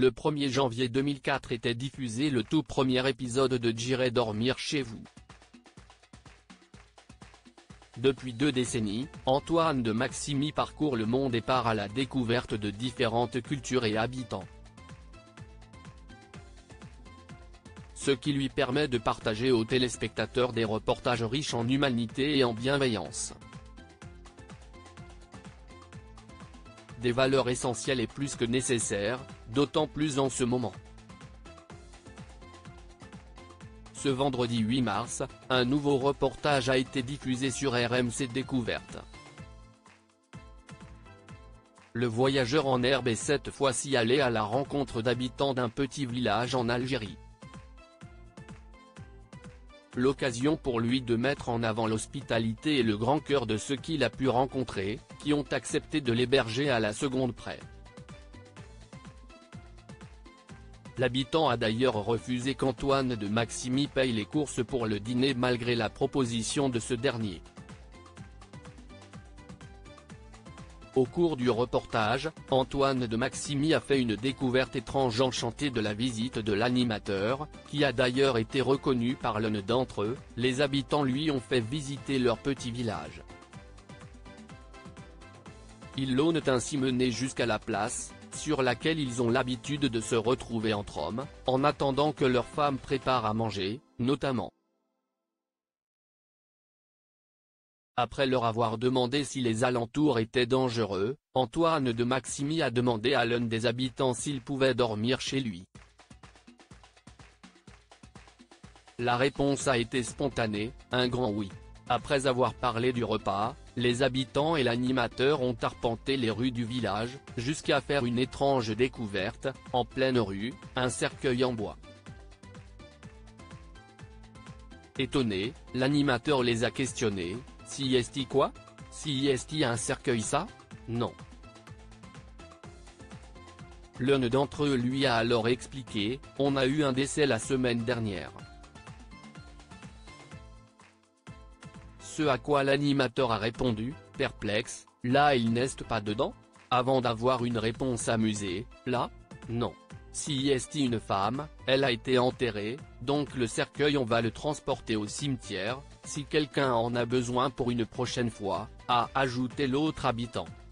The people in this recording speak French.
Le 1er janvier 2004 était diffusé le tout premier épisode de J'irai dormir chez vous. Depuis 2 décennies, Antoine de Maximi parcourt le monde et part à la découverte de différentes cultures et habitants. Ce qui lui permet de partager aux téléspectateurs des reportages riches en humanité et en bienveillance. Des valeurs essentielles et plus que nécessaires, d'autant plus en ce moment. Ce vendredi 8 mars, un nouveau reportage a été diffusé sur RMC Découverte. Le voyageur en herbe est cette fois-ci allé à la rencontre d'habitants d'un petit village en Algérie. L'occasion pour lui de mettre en avant l'hospitalité et le grand cœur de ceux qu'il a pu rencontrer, qui ont accepté de l'héberger à la seconde près. L'habitant a d'ailleurs refusé qu'Antoine de Maximi paye les courses pour le dîner malgré la proposition de ce dernier. Au cours du reportage, Antoine de Maximi a fait une découverte étrange enchantée de la visite de l'animateur, qui a d'ailleurs été reconnu par l'un d'entre eux. Les habitants lui ont fait visiter leur petit village. Ils l'ont ainsi mené jusqu'à la place, sur laquelle ils ont l'habitude de se retrouver entre hommes, en attendant que leurs femmes préparent à manger, notamment. Après leur avoir demandé si les alentours étaient dangereux, Antoine de Maximi a demandé à l'un des habitants s'il pouvait dormir chez lui. La réponse a été spontanée, un grand oui. Après avoir parlé du repas, les habitants et l'animateur ont arpenté les rues du village, jusqu'à faire une étrange découverte, en pleine rue, un cercueil en bois. Étonné, l'animateur les a questionnés. Si est-il quoi? Si est-il un cercueil ça? Non. L'un d'entre eux lui a alors expliqué, on a eu un décès la semaine dernière. Ce à quoi l'animateur a répondu, perplexe, là il n'est pas dedans? Avant d'avoir une réponse amusée, là? Non. Si est-il une femme, elle a été enterrée, donc le cercueil on va le transporter au cimetière, si quelqu'un en a besoin pour une prochaine fois, a ajouté l'autre habitant.